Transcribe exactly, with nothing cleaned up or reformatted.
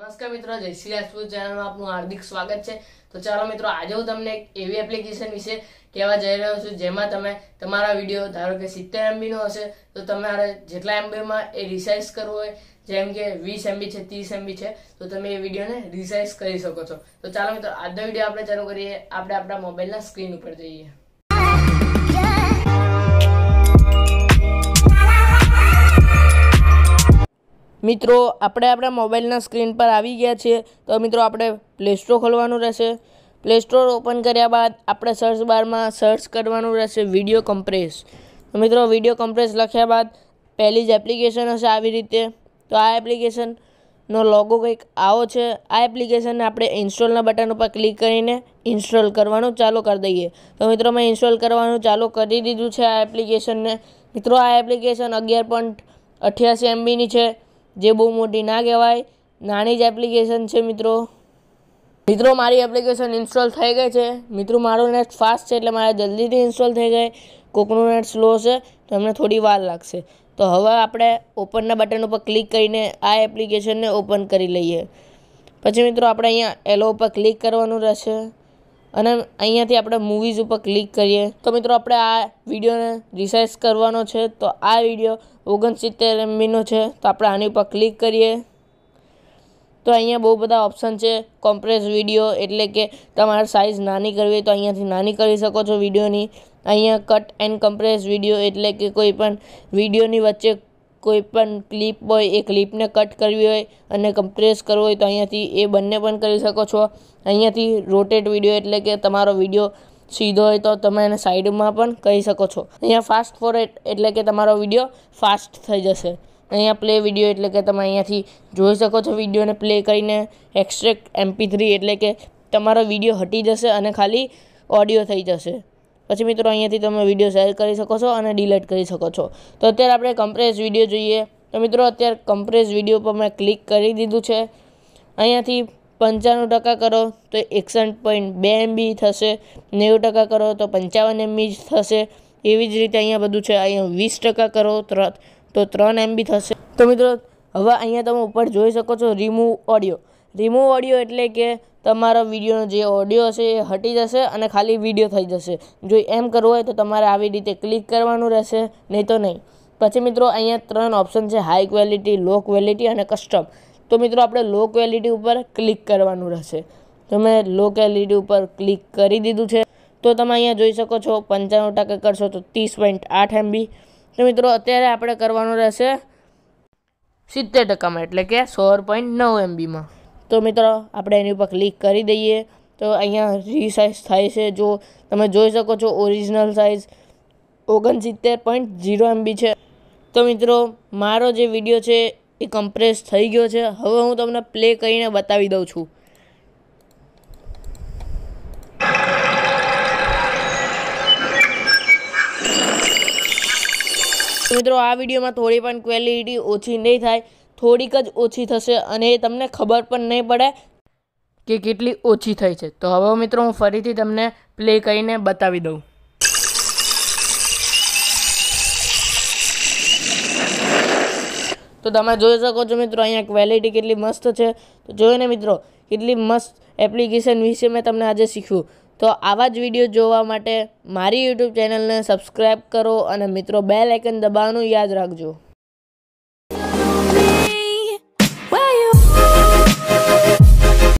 નમસ્કાર મિત્રો, જય શ્રી રાજપૂત ચેનલમાં આપનું હાર્દિક સ્વાગત છે। તો ચાલો મિત્રો, આજે હું તમને એક એવી એપ્લિકેશન વિશે કહેવા જઈ રહ્યો છું જેમાં તમે તમારા વિડીયો ધારો કે સિત્તેર એમબી નો હશે તો તમારે જેટલા એમબીમાં એ રિસાઇઝ કરવું હોય, જેમ કે વીસ એમબી છે, ત્રીસ એમબી છે, તો તમે એ વિડીયોને રિસાઇઝ કરી શકો છો। તો ચાલો મિત્રો, આજનો વિડીયો આપણે ચાલુ કરીએ। આપણે આપણા મોબાઈલના સ્ક્રીન ઉપર જઈએ। મિત્રો, આપણે આપણા મોબાઈલના સ્ક્રીન પર આવી ગયા છીએ। તો મિત્રો, આપણે પ્લે સ્ટોર ખોલવાનું રહેશે। પ્લે સ્ટોર ઓપન કર્યા બાદ આપણે સર્ચ બારમાં સર્ચ કરવાનું રહેશે વિડીયો કમ્પ્રેસ। તો મિત્રો, વિડીયો કમ્પ્રેસ લખ્યા બાદ પહેલી જ એપ્લિકેશન હશે આવી રીતે। તો આ એપ્લિકેશનનો લોગો કંઈક આવો છે। આ એપ્લિકેશનને આપણે ઇન્સ્ટોલના બટન ઉપર ક્લિક કરીને ઇન્સ્ટોલ કરવાનું ચાલુ કરી દઈએ। તો મિત્રો, મેં ઇન્સ્ટોલ કરવાનું ચાલુ કરી દીધું છે આ એપ્લિકેશનને। મિત્રો, આ એપ્લિકેશન અગિયાર પોઈન્ટ અઠ્યાસી એમબીની છે, જે બહુ મોટી ના કહેવાય, નાની જ એપ્લિકેશન છે। મિત્રો મિત્રો મારી એપ્લિકેશન ઇન્સ્ટોલ થઈ ગઈ છે। મિત્રો, મારું નેટ ફાસ્ટ છે એટલે મારે જલ્દીથી ઇન્સ્ટોલ થઈ ગઈ। કોકનું નેટ સ્લો છે તો અમને થોડી વાર લાગશે। તો હવે આપણે ઓપનના બટન ઉપર ક્લિક કરીને આ એપ્લિકેશનને ઓપન કરી લઈએ। પછી મિત્રો, આપણે અહીંયા એલો ઉપર ક્લિક કરવાનું રહેશે અને અહીંયાથી આપણે મૂવીઝ ઉપર ક્લિક કરીએ। તો મિત્રો, આપણે આ વિડીયોને રિસાઇઝ કરવાનો છે। તો આ વિડીયો ઓગણસિત્તેર એમબીનો છે, તો આપણે આની ઉપર ક્લિક કરીએ। તો અહીંયા બહુ બધા ઓપ્શન છે। કોમ્પ્રેસ વિડીયો એટલે કે તમારે સાઇઝ નાની કરવી હોય તો અહીંયાથી નાની કરી શકો છો વિડીયોની। અહીંયા કટ એન્ડ કમ્પ્રેસ વિડીયો એટલે કે કોઈ પણ વિડીયોની વચ્ચે કોઈ પણ ક્લિપ હોય એ ક્લિપને કટ કરવી હોય અને કમ્પ્રેસ કરવો હોય તો અહીંયાથી એ બંને પણ કરી શકો છો। અહીંયાથી રોટેટ વિડીયો એટલે કે તમારો વિડીયો સીધો હોય તો તમે એને સાઈડમાં પણ કરી શકો છો। અહીંયા ફાસ્ટ ફોરવર્ડ એટલે કે તમારો વિડીયો ફાસ્ટ થઈ જશે। અહીંયા પ્લે વિડીયો એટલે કે તમે અહીંયાથી જોઈ શકો છો વિડીયોને પ્લે કરીને। એક્સ્ટ્રેક્ટ એમપી થ્રી એટલે કે તમારો વિડીયો હટી જશે અને ખાલી ઓડિયો થઈ જશે। પછી મિત્રો, અહીંયાથી તમે વિડીયો શેર કરી શકો છો અને ડિલીટ કરી શકો છો। તો અત્યારે આપણે કમ્પ્રેસ વિડીયો જોઈએ। તો મિત્રો, અત્યારે કમ્પ્રેસ વિડીયો પર મેં ક્લિક કરી દીધું છે। અહીંયાથી પંચાણું ટકા કરો તો એકસઠ પોઈન્ટ બે એમબી થશે, નેવું ટકા કરો તો પંચાવન એમબી થશે। એવી જ રીતે અહીંયા બધું છે। અહીંયા વીસ ટકા કરો તો ત્રણ એમબી થશે। તો મિત્રો, હવે અહીંયા તમે ઉપર જોઈ શકો છો રિમૂવ ઓડિયો। રિમૂવ ઓડિયો એટલે કે તમારો વિડીયોનો જે ઓડિયો હશે એ હટી જશે અને ખાલી વિડીયો થઈ જશે। જો એમ કરવું હોય તો તમારે આવી રીતે ક્લિક કરવાનું રહેશે, નહીં તો નહીં। પછી મિત્રો, અહીંયા ત્રણ ઓપ્શન છે, હાઈ ક્વોલિટી, લો ક્વોલિટી અને કસ્ટમ। તો મિત્રો, આપણે લો ક્વોલિટી ઉપર ક્લિક કરવાનું રહેશે। તો મેં લો ક્વોલિટી ઉપર ક્લિક કરી દીધું છે। તો તમે અહીંયા જોઈ શકો છો પંચાણું ટકા કરશો તો ત્રીસ પોઈન્ટ આઠ એમબી। તો મિત્રો, અત્યારે આપણે કરવાનું રહેશે સિત્તેર ટકામાં એટલે કે સોળ પોઈન્ટ નવ એમબીમાં। તો મિત્રો, આપણે એની ઉપર ક્લિક કરી દઈએ તો અહીંયા રીસાઇઝ થાય છે। જો તમે જોઈ શકો છો ઓરિજિનલ સાઇઝ ઓગણસિત્તેર પોઈન્ટ ઝીરો એમબી છે। તો મિત્રો, મારો જે વિડીયો છે એ કમ્પ્રેસ થઈ ગયો છે। હવે હું તમને પ્લે કરીને બતાવી દઉં છું। મિત્રો, આ વિડીયોમાં થોડી પણ ક્વોલિટી ઓછી નહીં થાય, થોડીક જ ઓછી થશે અને એ તમને ખબર પણ નહીં પડે કે કેટલી ઓછી થઈ છે। તો હવે મિત્રો, હું ફરીથી તમને પ્લે કરીને બતાવી દઉં। તો તમે જોઈ શકો છો મિત્રો, અહીંયા ક્વોલિટી કેટલી મસ્ત છે। તો જોયું ને મિત્રો, કેટલી મસ્ત એપ્લિકેશન વિશે મેં તમને આજે શીખ્યું। તો આવા જ વિડીયો જોવા માટે મારી યુટ્યુબ ચેનલને સબસ્ક્રાઈબ કરો અને મિત્રો બેલ આઇકન દબાવવાનું યાદ રાખજો।